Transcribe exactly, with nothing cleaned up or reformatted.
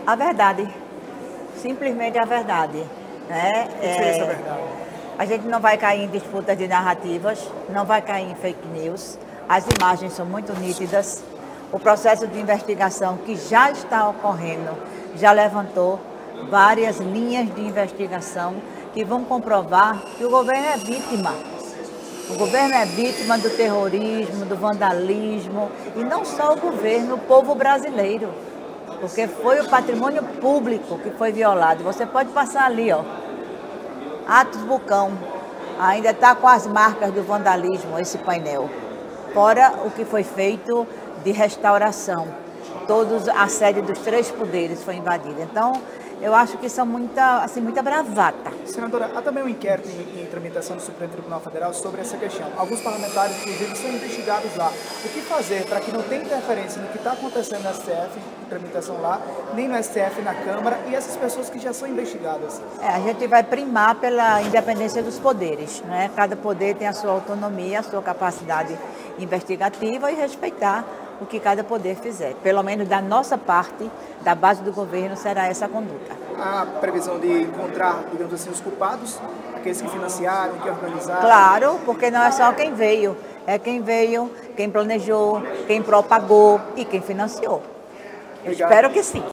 A verdade, simplesmente a verdade. Né? O que é essa verdade? A gente não vai cair em disputas de narrativas, não vai cair em fake news, as imagens são muito nítidas, o processo de investigação que já está ocorrendo já levantou várias linhas de investigação que vão comprovar que o governo é vítima. O governo é vítima do terrorismo, do vandalismo, e não só o governo, o povo brasileiro, porque foi o patrimônio público que foi violado. Você pode passar ali, ó, Atos Vulcão, ainda está com as marcas do vandalismo, esse painel. Fora o que foi feito de restauração. Todos, a sede dos três poderes foi invadida. Então, eu acho que são muita, assim, muita bravata. Senadora, há também um inquérito em, em tramitação do Supremo Tribunal Federal sobre essa questão. Alguns parlamentares, inclusive, são investigados lá. O que fazer para que não tenha interferência no que está acontecendo no S T F, em tramitação lá, nem no S T F, na Câmara, e essas pessoas que já são investigadas? É, a gente vai primar pela independência dos poderes, né? Cada poder tem a sua autonomia, a sua capacidade investigativa e respeitar o que cada poder fizer. Pelo menos da nossa parte, da base do governo, será essa a conduta. Há previsão de encontrar, digamos assim, os culpados, aqueles que financiaram, que organizaram? Claro, porque não é só quem veio, é quem veio, quem planejou, quem propagou e quem financiou. Eu Obrigado. espero que sim.